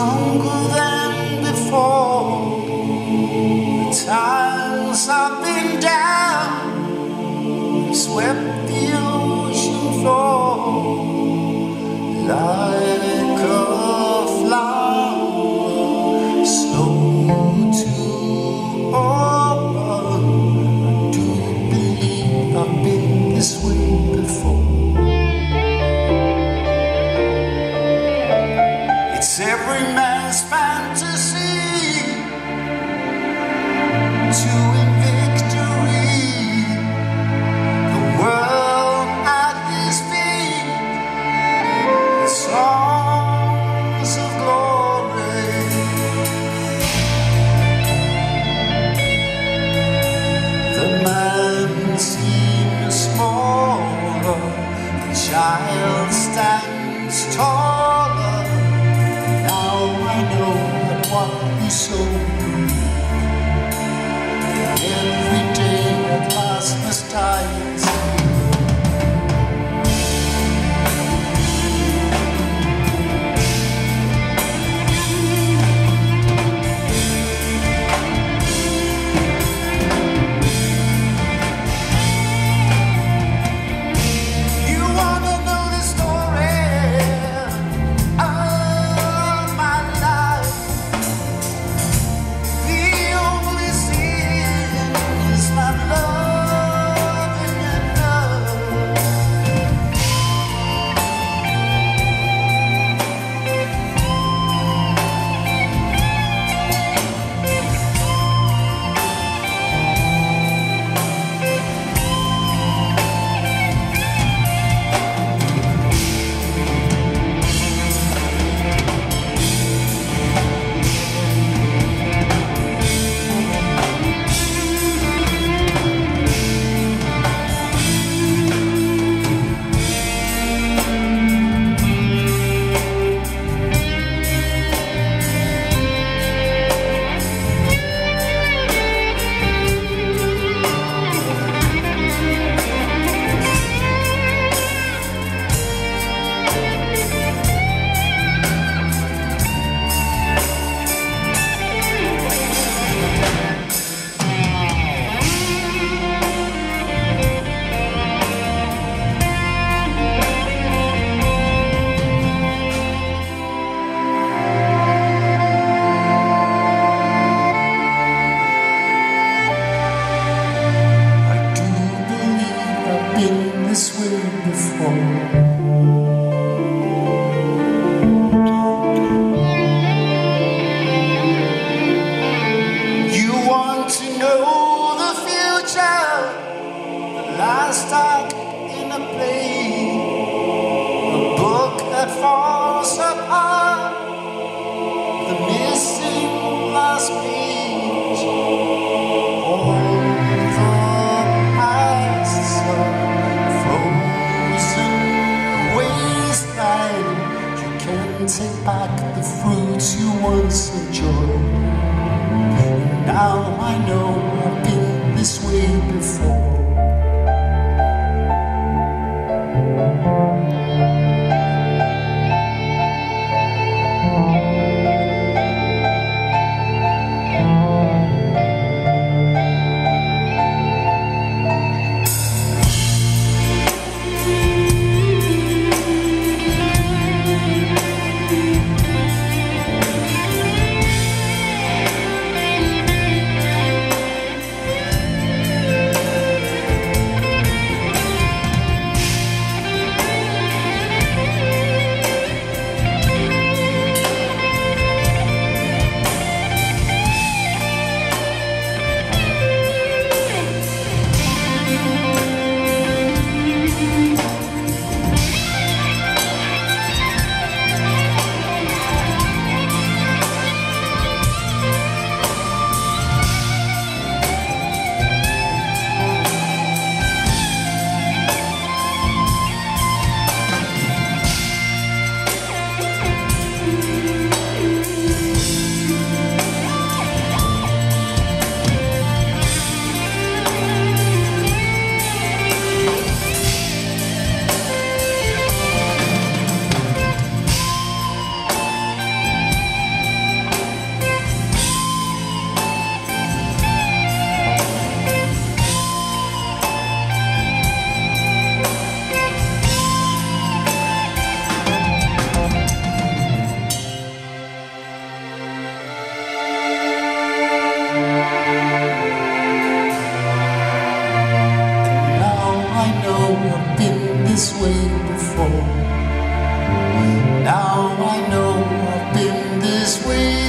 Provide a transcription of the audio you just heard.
stronger than before. The times I've been down, swept the ocean floor like a flower, slow to open. Do you believe I've been this way before? It's every man's fantasy to win victory. The world at his feet, the songs of glory. The man seems smaller, the child stands taller. Now I know that what you sow, every day at last must die. You wanna know the story of my life? The only sin is not loving enough. I do believe I've been this way before. You want to know the future, the last act in a play, a book that falls apart, the missing last page, all the pasts of frozen wasteland. You can't take back the fruits you once enjoyed. Now I know I've been this way before. way